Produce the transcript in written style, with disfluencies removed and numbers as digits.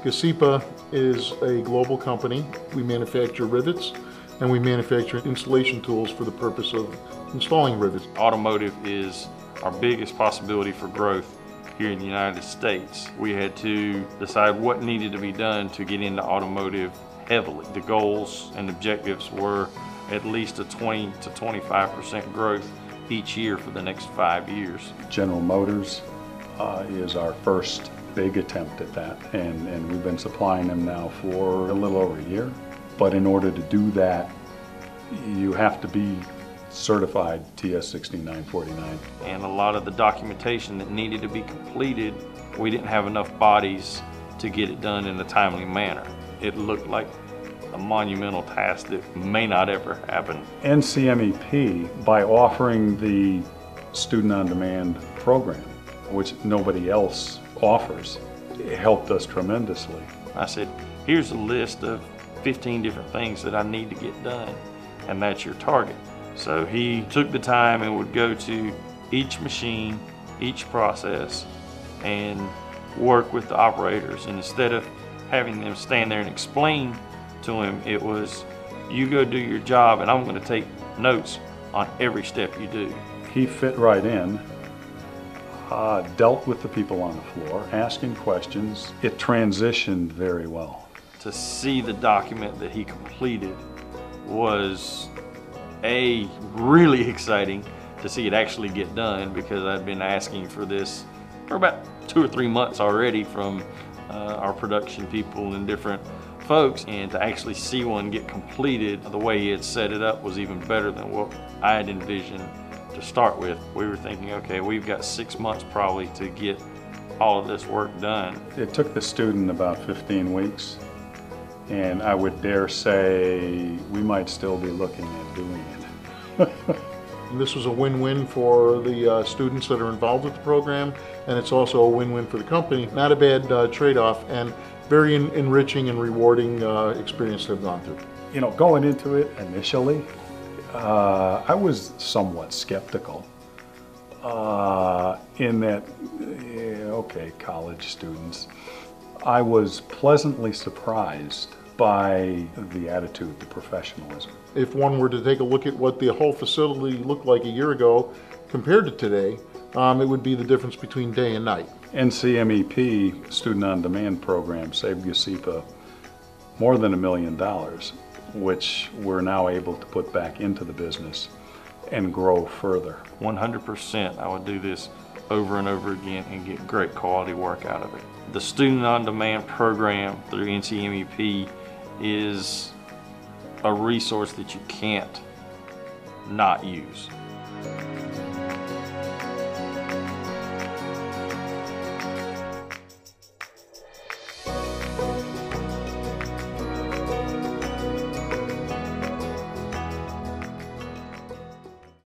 GESIPA is a global company. We manufacture rivets and we manufacture installation tools for the purpose of installing rivets. Automotive is our biggest possibility for growth here in the United States. We had to decide what needed to be done to get into automotive heavily. The goals and objectives were at least a 20 to 25% growth each year for the next 5 years. General Motors is our first big attempt at that, and we've been supplying them now for a little over a year. But in order to do that, you have to be certified TS 16949. And a lot of the documentation that needed to be completed, we didn't have enough bodies to get it done in a timely manner. It looked like a monumental task that may not ever happen. NCMEP, by offering the Student on Demand program, which nobody else offers, it helped us tremendously. I said, here's a list of 15 different things that I need to get done, and that's your target. So he took the time and would go to each machine, each process, and work with the operators. And instead of having them stand there and explain to him, it was, you go do your job and I'm going to take notes on every step you do. He fit right in, dealt with the people on the floor, asking questions. It transitioned very well. To see the document that he completed was really exciting to see it actually get done, because I'd been asking for this for about 2 or 3 months already from our production people and different folks, and to actually see one get completed the way he had set it up was even better than what I had envisioned to start with. We were thinking, okay, we've got 6 months probably to get all of this work done. It took the student about 15 weeks, and I would dare say we might still be looking at doing it. And this was a win-win for the students that are involved with the program, and it's also a win-win for the company. Not a bad trade-off, and very enriching and rewarding experience to have gone through. You know, going into it initially, I was somewhat skeptical in that, okay, college students. I was pleasantly surprised by the attitude, the professionalism. If one were to take a look at what the whole facility looked like a year ago compared to today, it would be the difference between day and night. NCMEP Student on Demand program saved GESIPA more than $1 million, which we're now able to put back into the business and grow further. 100% I would do this over and over again and get great quality work out of it. The Student on Demand program through NCMEP is a resource that you can't not use.